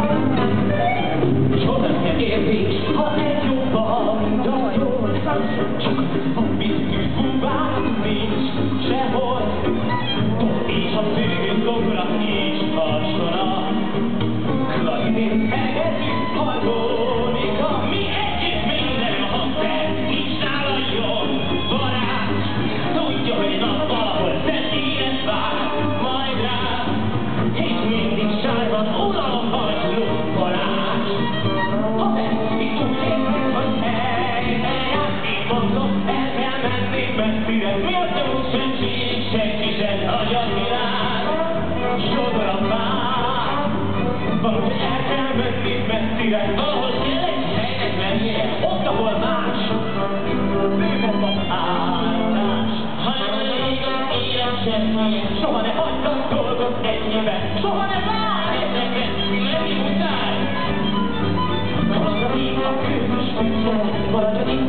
Soha nem kell érzés, ha egy jobban dajol. Csak biztos búvár nincs sehol. És a szőzokra is hasonlak. Klarinét, hegedű, harmonika. Mi együtt minden a hangszer, nincs nála jobb barát. Tudja, hogy nap valahol szentélyen vár majd rá. És mindig sárban uralom hajtó barát. Ha tetszik, úgy érzem, hogy eljárás. Én mondom, el kell menni messzire. Miatt úgy sem sírik, senki sem hagy a világ. Sodor a vár. Valahogy el kell menni messzire. Valahogy kell egy helynek lennie. Ott, ahol más. Bővebb az állás. Ha nem elég, ilyen semmilyen. Soha ne hagyd a dolgot ennyiben. Soha ne várj ezeket, lenni muszáj. Maradjon itt a közös ügyet, maradjon itt